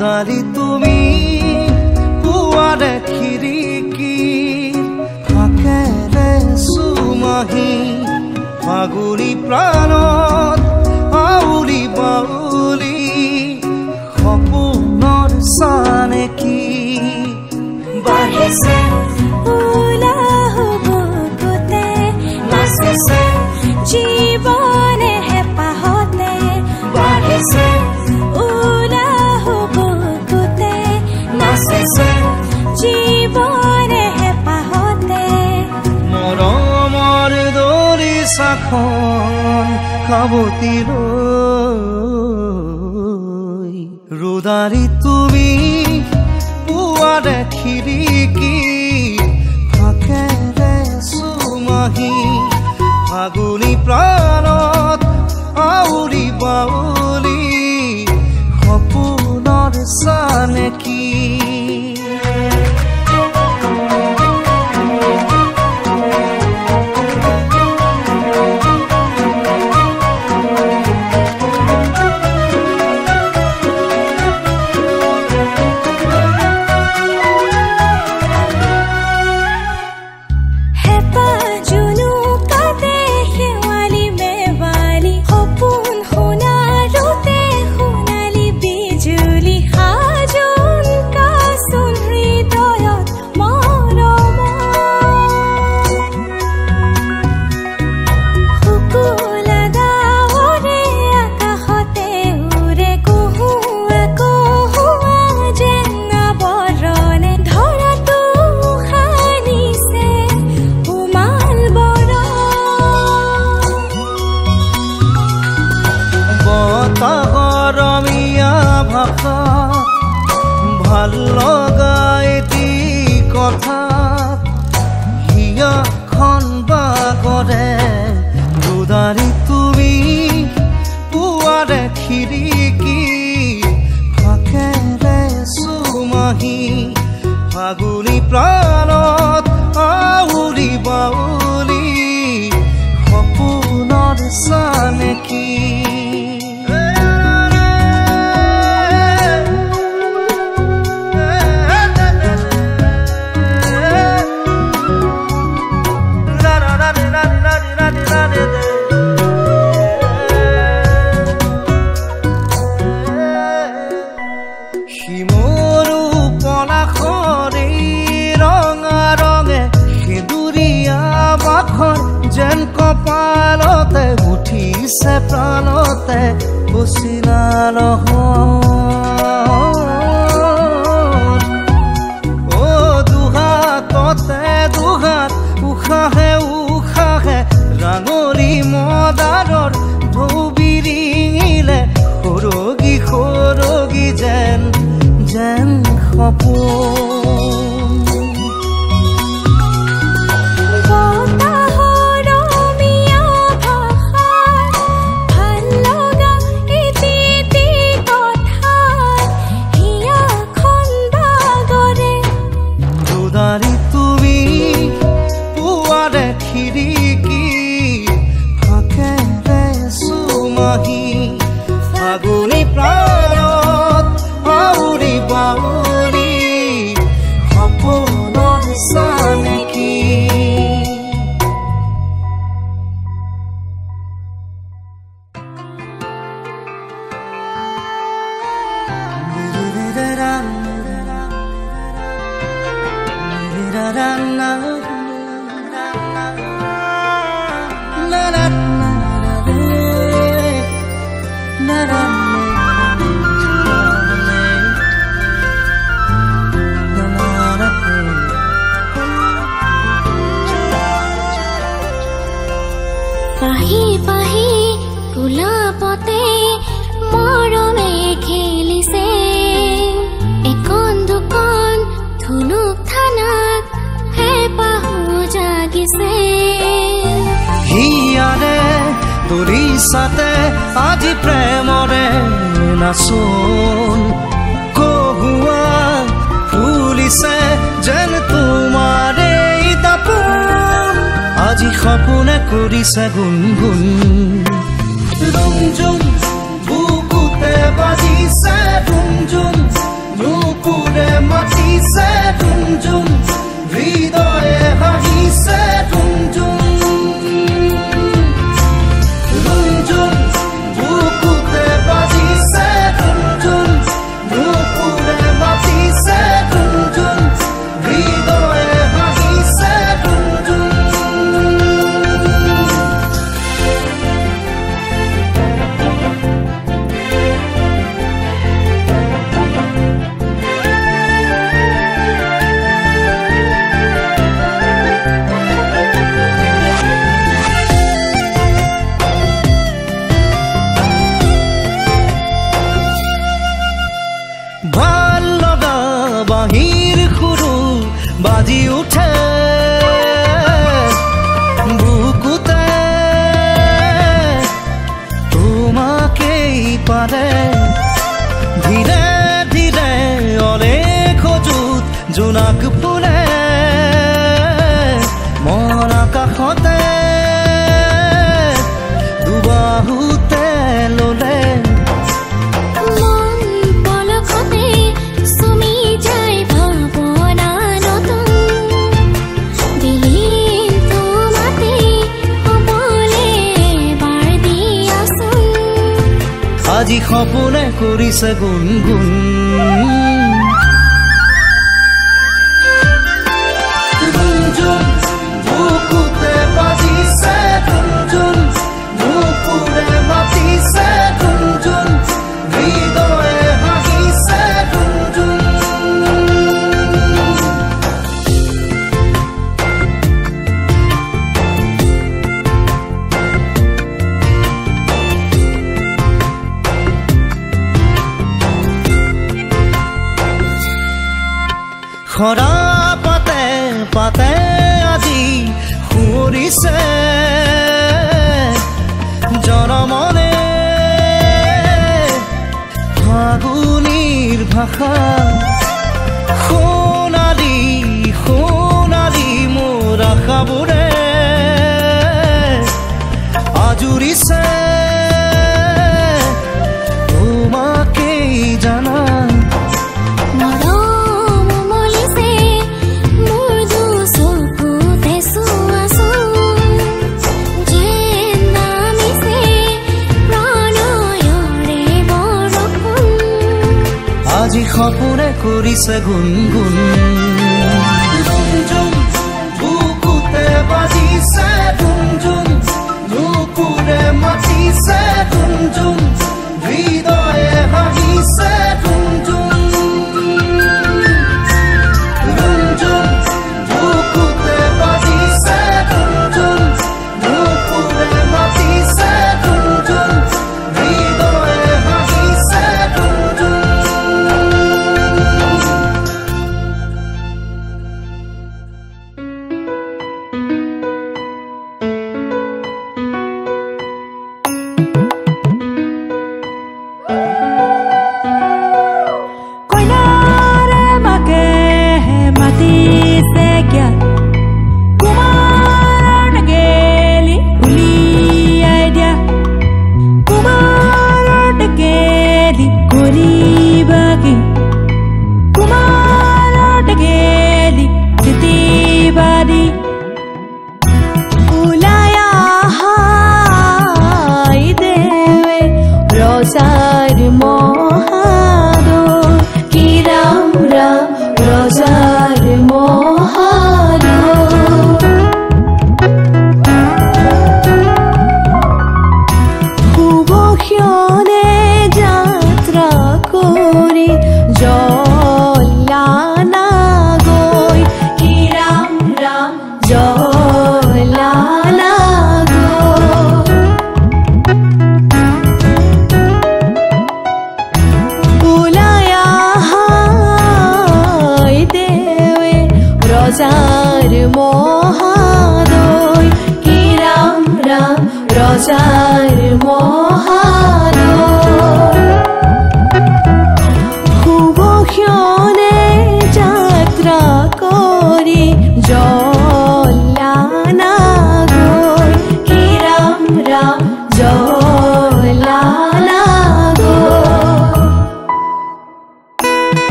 ৰুদালি তুমি পুৱাৰে খিৰিকী ফাকেৰে চুমাহি ফাগুনী প্ৰাণত আউলি বাউলি সপোনৰ চানেকি বাঢ়িছে উলাহ বুকুতে নাচিছে জীৱনে হেঁপাহতে বাঢ়িছে উলাহ বুকুতে নাচিছে জীৱনে হেঁপাহতে মৰমৰ দৰি চাখন খাবতি লৈ ৰুদালি তুমি পুৱাৰে খিৰিকী ফাকেৰে চুমাহি ফাগুনী প্ৰাণত আউলি বাউলি সপোনৰ চানেকি ভাল লগাই দি কথা হিয়াখন বাগৰে ৰুদালি তুমি পুৱাৰে খিৰিকী ফাকেৰে চুমাহি ফাগুনী প্ৰাণত আউলি বাউলি সপোনৰ চানেকি যেন কপালতে উঠিছে প্ৰাণতে বচিলা নহয় দুহাততে দুহাত উশাহে উশাহে ৰাঙলী মদাৰৰ ঢৌ বিৰিঙিলে সৰগী সৰগী যেন যেন সপোন ফাগুনী প্ৰাণত আউলি বাউলি সপোনৰ চানেকি পাহি পাহি গোলাপতে মৰমে খেলিছে এখন দুখন ধুনুক থানাত হেঁপাহো জাগিছে হিয়াৰে তুৰিছাতে আজি প্ৰেমৰে নাচোন কহুৱা ফুলিছে যেন তোমাৰে দাপোন আজি সপোনে কৰিছে গুণগুণ ৰুমঝুম বুকুতে বাজিছে ৰুমঝুম মাতিছে ৰুমঝুম হৃদয়ে হাঁহিছে ৰুমঝুম ৰুমঝুম বুকুতে বাজিছে ৰুমঝুম নুপুৰে মাতিছে ৰুমঝুম হৃদয়ে হাঁহিছে ৰুমঝুম ভাল লগা বাঁহীৰ সুৰো বাজি উঠে বুকুতে তোমাকেই পাৰে ধীৰে ধীৰে অলেখ জোত জোনাক ফুলে মন আকাশতে দুবাহুতে ললে আজি সপোনে কৰিছে গুণগুণ ৰুমঝুম বুকুতে বাজিছে ৰুমঝুম নুপুৰে মাতিছে ৰুমঝুম হৃদয়ে হাঁহিছে ৰুমঝুম খৰা পাতে পাতে আজি সুৰিছে জনমনে ফাগুনীৰ ভাষা সোণালী সোণালী মোৰ আশাবোৰে আজুৰিছে তোমাকেই জানা আজি সপোনে কৰিছে গুণগুণ ৰুমঝুম বুকুতে বাজিছে ৰুমঝুম নুপুৰে মাতিছে ৰুমঝুম হৃদয়ে হাঁহিছে ৰুমঝুম ৰুমঝুম বুকুতে বাজিছে ৰুমঝুম নুপুৰে মাতিছে ৰুমঝুম হৃদয়ে হাঁহিছে ৰুমঝুম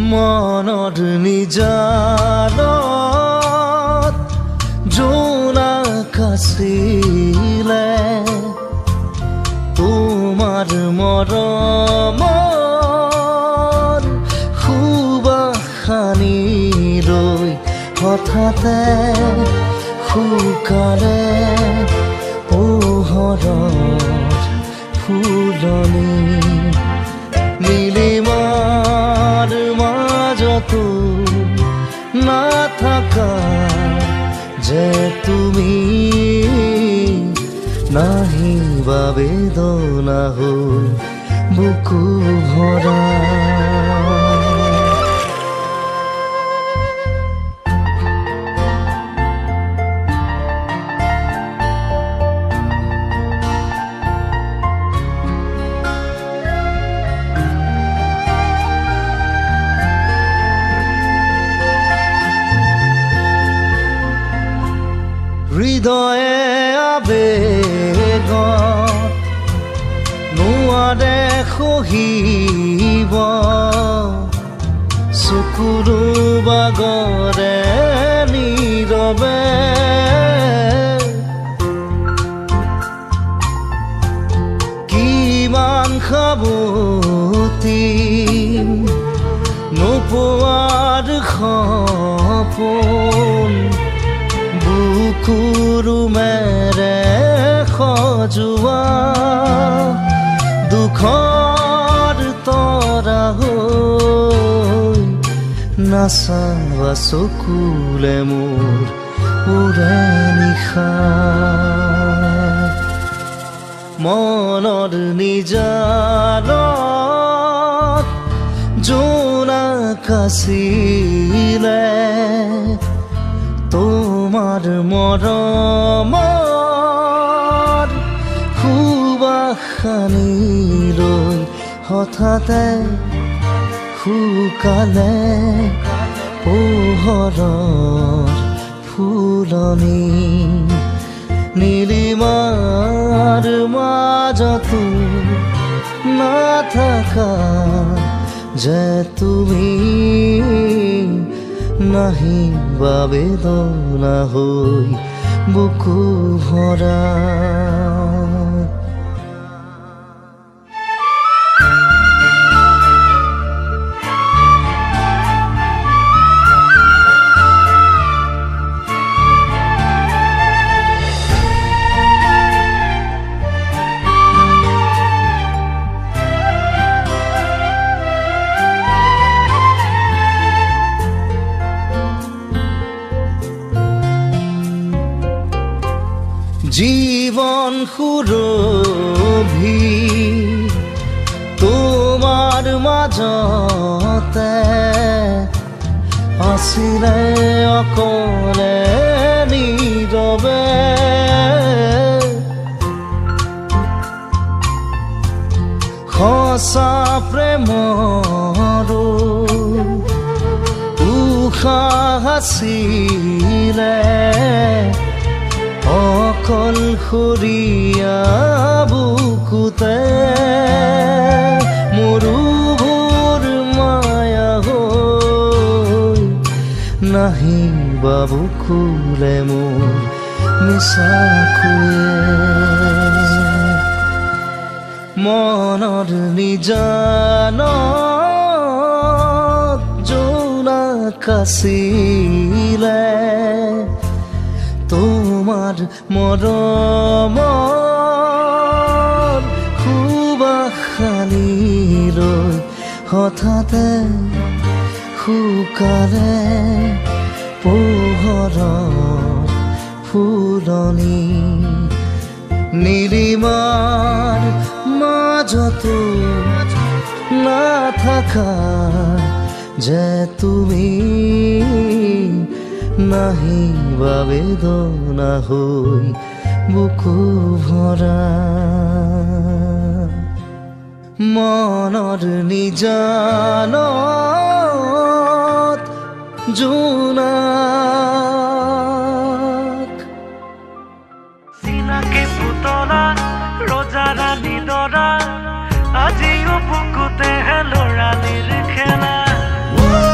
মনত নিজানত জোনাক আছিলে তোমাৰ মৰমৰ সুবাসনি লৈ হঠাতে শুকালে পোহৰৰ ফুলনি নীলিমাৰ মাজতো নাথাকা যে তুমি নাহিবা বেদনা হৈ বুকু ভৰা হৃদয়ে আবেগ নোৱাৰে সহিব চকুৰো বাগৰে নীৰৱে কিমান সাৱতি নোপোৱাৰ সপোন বুকুৰুমেৰে সজোৱা দুখৰ তৰা হৈ নাচাবা চকুলে মোৰ উৰে নিশা মনৰ নিজানত জোনাক আছিলে তোমাৰ মৰমৰ সুবাসনি লৈ হঠাতে শুকালে পোহৰৰ ফুলনি নীলিমাৰ মাজতো নাথাকা যে তুমি নাহিবা বেদনা হৈ বুকু ভৰা জীবন সুৰভি তোমাৰ মাজতে আছিলে অকলে নীৰৱে সঁচা প্ৰেমৰো উশাহ আছিলে অকলশৰীয়া বুকুতে মৰুভূৰ মায়া হৈ নাহিবা বুকুলে মোৰ মিছাকৈ মনৰ নিজানত জোনাক আছিলে তোমাৰ মৰমৰ সুবাসনি লৈ হঠাতে শুকালে পোহৰৰ ফুলনি নীলিমাৰ মাজতো নাথাকা যে তুমি নাহিবা বেদনা হৈ বুকু ভৰা মনৰ নিজানত জোনাক চিনাকি পুতলা ৰজাৰা নিদৰা আজিও বুকুতে লৰালিৰ খেলা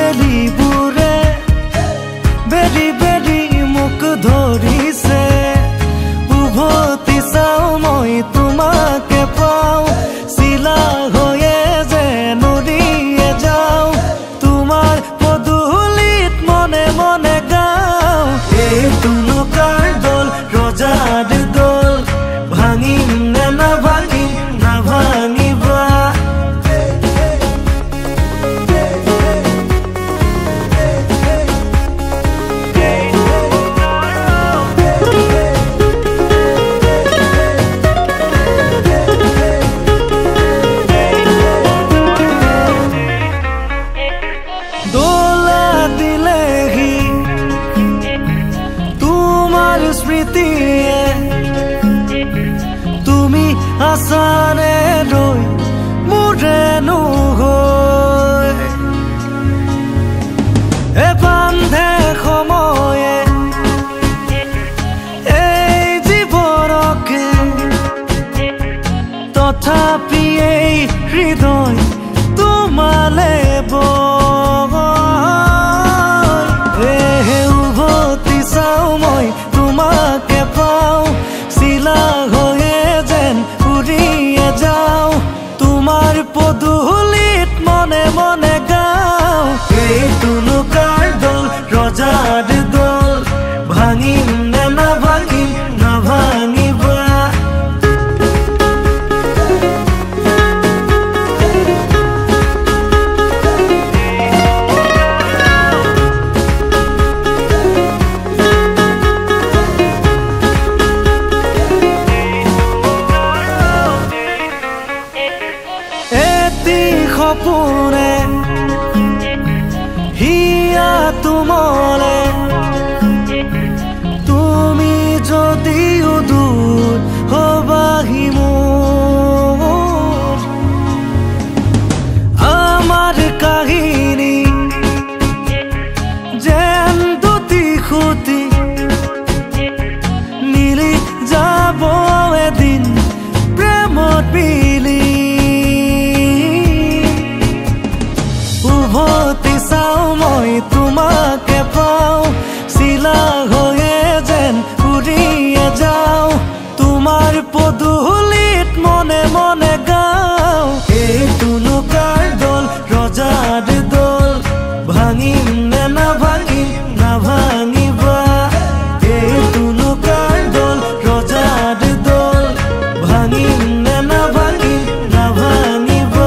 বেলিবোৰে বেলি বেলি মোক ধৰিছে উভতি চাওঁ মই তোমাকে পাওঁ চিলা হৈয়ে যেন উৰিয়ে যাওঁ তোমাৰ পদূলিত মনে মনে গাওঁ এই তুলুকাৰ দল ৰজাৰ দল ভাঙিম নে নাভাঙিম নাভাঙিবা দোলা দিলেহি তোমাৰ স্মৃতিয়ে তুমি আছানে ৰৈ মোৰেনো হৈ বান্ধে সময়ে এই জীৱনকে তথাপি এই হৃদয় তোমালে উভতি চাওঁ মই তোমাকে পাওঁ চিলা হৈয়ে যেন উৰিয়ে যাওঁ তোমাৰ পদূলিত মনে মনে গাওঁ এই তুলুকাৰ দল ৰজাৰ দল ভাঙিম নে নাভাঙিম নাভাঙিবা সপোনে হিয়া তোমালে তুমি যদিও দূৰ হবাহি মোৰ আমাৰ কাহিনী যেন দুটি খুটি মিলি যাব এদিন প্ৰেমত মিলি উভতি চাওঁ মই তোমাকে পাওঁ চিলা হৈয়ে যেন উৰিয়ে যাওঁ তোমাৰ পদূলিত মনে মনে গাওঁ এই তুলুকাৰ দল ৰজাৰ দল ভাঙিম নে নাভাঙিম নাভাঙিবা এই তুলুকাৰ দল ৰজাৰ দল ভাঙিম নে নাভাঙিম নাভাঙিবা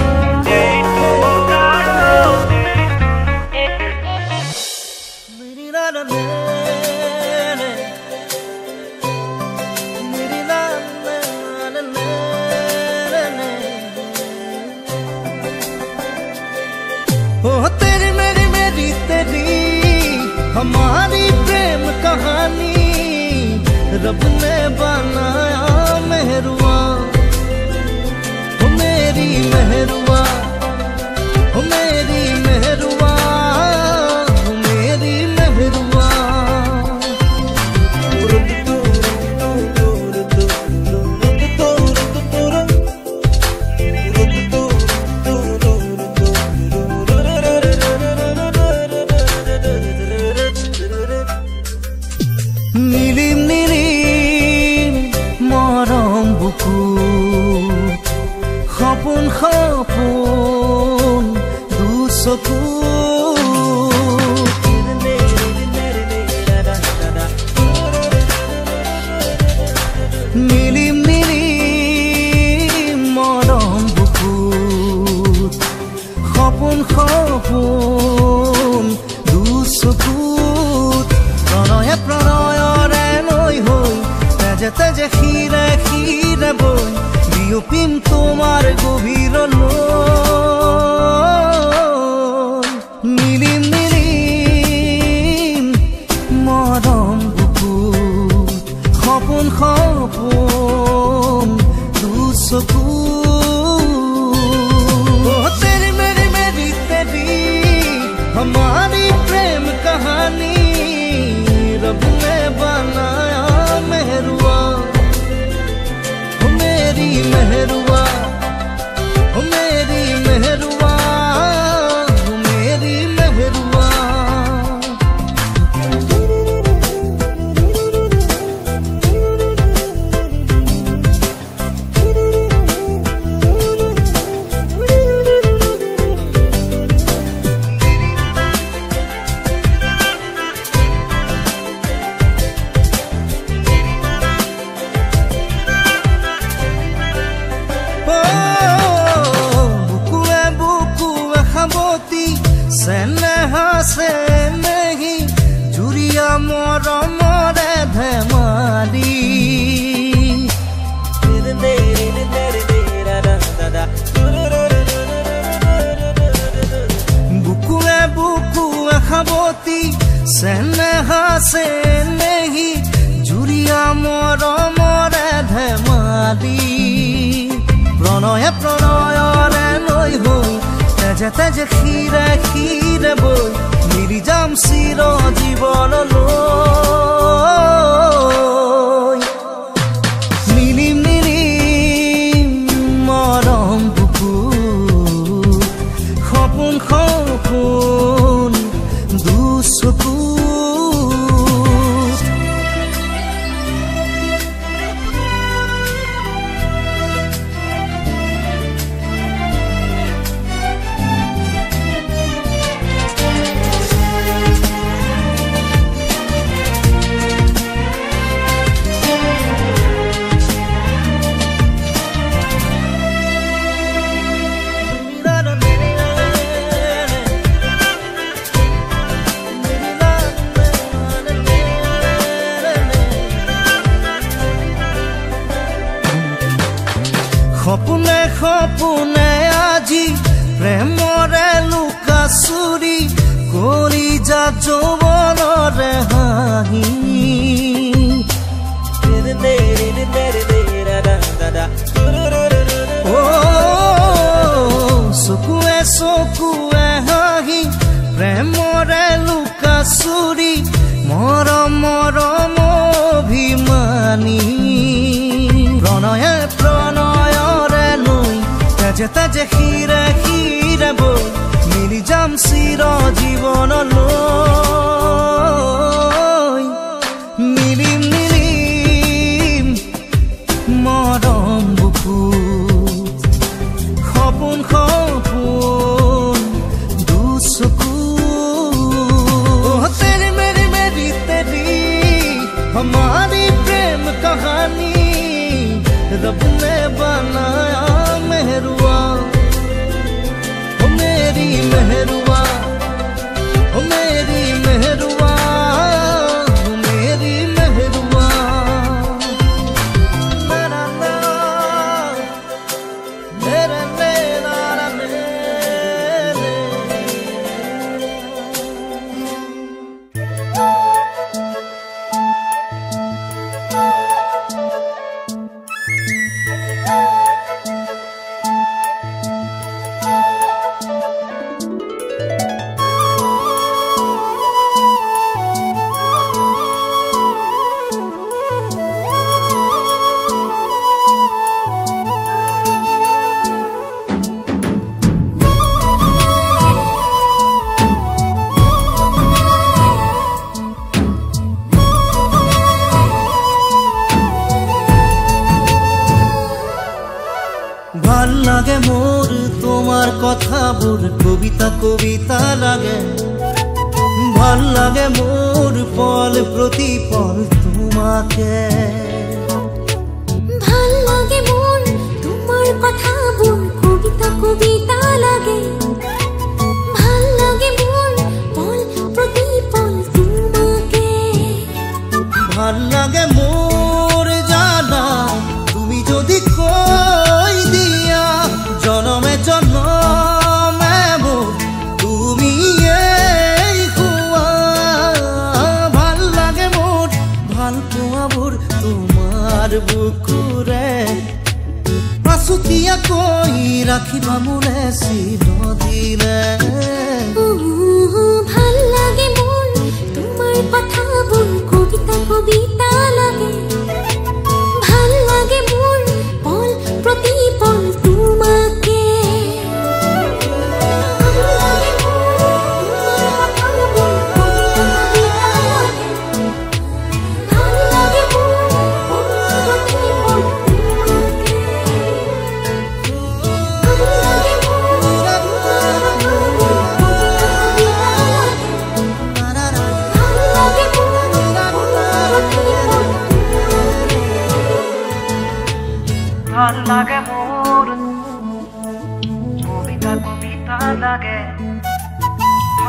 तेरी मेरी मेरी तेरी हमारी प्रेम कहानी रब ने बनाया मेहरुआ हो मेरी मेहरुआ हो मेरी मेहरुआ हो मेरी मेहरुआ নীলিম নীলিম মৰম বুকু সপোন সপোন দুচকু নীলিম নীলিম মৰম বুকু সপোন সপোন দুচকু প্ৰণয়ে প্ৰণয়ৰে নৈ হৈ তেজে তেজে শিৰে শিৰে বৈ বিয়পিম তোমাৰ গভীৰলৈ নীলিম নীলিম মৰম বুকুত সপোন সপোন দুচকু तेरी मेरी मेरी तेरी हमारी प्रेम कहानी रब ने बनाया मेहरुआ हो मेरी मेहरुआ हो मेरी मेहरुआ চেনেহা চেনেহী জুৰিয়া মৰমৰে ধেমালি বুকুৱে বুকুৱে খাবতি চেনেহা চেনেহী জুৰিয়া মৰমৰে ধেমালি প্ৰণয়ে প্ৰণয়ৰে লৈ হৈ তেজে তেজে খিৰে খিৰে বৈ মিলি যাম চিৰ জীৱনলৈ মিলিম মিলিম মৰম বুকুত সপোন সপোন দুচকুত সপোনে সপোনে আজি প্ৰেমৰে লুকাচুৰি কৰি যা যৌৱনৰে হাঁহি চকুৱে চকুৱে হাঁহি প্ৰেমৰে লুকাচুৰি মৰম মৰম অভিমানী প্ৰণয়ে প্ৰণয়ৰে লৈ তেজে তেজে খিৰে খিৰে বৈ মিলি যাম চিৰ জীৱনলৈ মিলিম মিলিম মৰম বুকুত সপোন সপোন দুচকুত তেৰি মেৰি মেৰি তেৰি हमारी प्रेम कहानी रब ने बनाया मेहरुआ ओ मेरी मेहरुआ ओ मेरी मेहरुआ ओ मेरी मेहरुआ मेरा मेरा मेरा मेरे ভাল লাগে মোর তোমার কথাবোৰ কবিতা কবিতা লাগে ভাল লাগে মোর পল প্রতি পল তোমাকে ভাল লাগে মোর তোমার কথাবোৰ কবিতা কবিতা লাগে ভাল লাগে মোর পল প্রতি পল তোমাকে ভাল লাগে মোর জানা তুমি যদি কই দিয়া জনমে জনমে মোর তুমি এই খুয়া ভাল লাগে মোর ভাল পোৱাবোৰ তোমাৰ বুকুৰে পাছুতিয়া কৈ ৰাখিবা মোৰে চিৰদিনে ভাল লাগে মোর তোমার কথাবোৰ কবিতা কবিতা লাগে ভাল লাগে মোর পল প্রতি পল তোমাকে ভাল লাগে মোর তোমার কথাবোৰ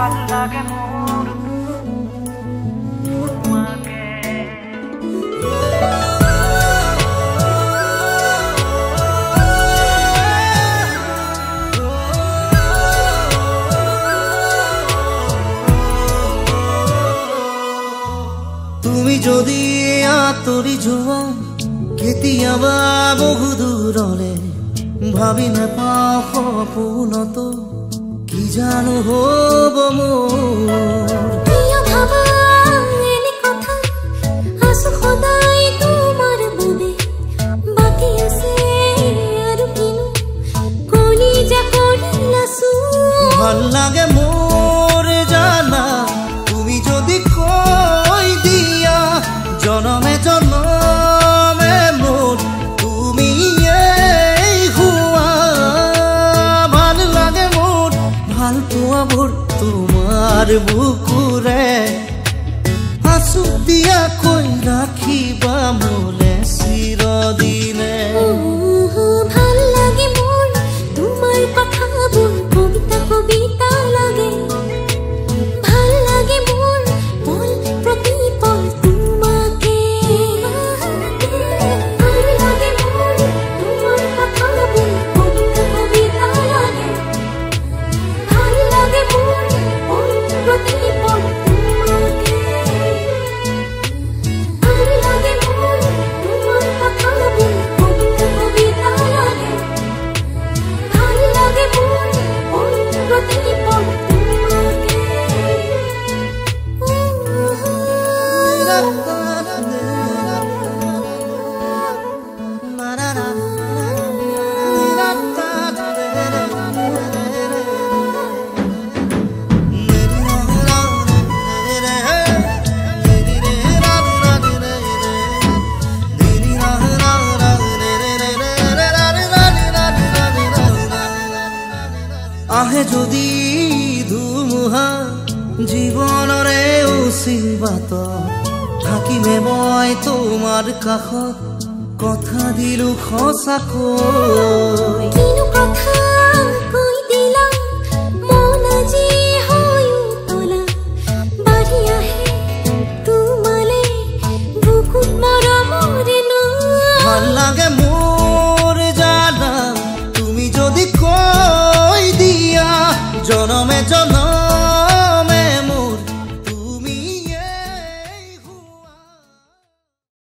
ভাল লাগে মোৰ তোমাকে তুমি যদি আঁতৰি যোৱা কেতিয়াবা বহু দূৰলে ভাবি নাপাওঁ সপোনতো কি জানো হ'ব মোৰ প্ৰিয় ভাবা এনে কথা আছো সদায় তোমাৰ বাবে বাকী আছে আৰু কিনো কলিজা কৰিলাছো ভাল লাগে মোৰ জানা তুমি যদি কৈ দিয়া জনমে জনমে মোৰ তুমি হোৱা ভাল লাগে মোৰ ভাল পোৱাবোৰ তোমাৰ বুকুৰে আঁচু দিয়াকৈ ৰাখিবা মোলে চিৰদিনে ভাল লাগে মোৰ তোমাৰ কথাবোৰ কবিতা কবিতা লাগে ভাল লাগে মোৰ পল প্ৰতি পল তোমাকে ভাল লাগে মোৰ তোমাৰ কথাবোৰ কবিতা কবিতা লাগে ভাল লাগে মোৰ পল প্ৰতি পল তোমাকে ভাল লাগে মোৰ তোমাৰ কথাবোৰ কবিতা কবিতা লাগে ভাল লাগে মোৰ পল প্ৰতি পল তোমাকে আহে যদি ধুমুহা জীৱনৰে উচিল বাট থাকিমে মই তোমাৰ কাষত কথা দিলো সঁচাকৈ কিনো কথা কৈ দিলা মন আজি হৈ উতলা বাঢ়ি আহে তোমালে বুকুত মৰমৰে ন ভাল লাগে মোৰ